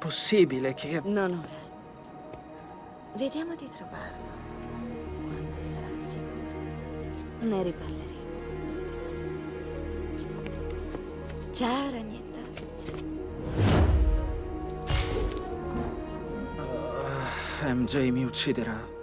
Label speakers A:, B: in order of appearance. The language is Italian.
A: possibile che...
B: Non ora. Vediamo di trovarlo. Quando sarà sicuro. Ne riparleremo. Ciao, ragnetto.
A: MJ mi ucciderà.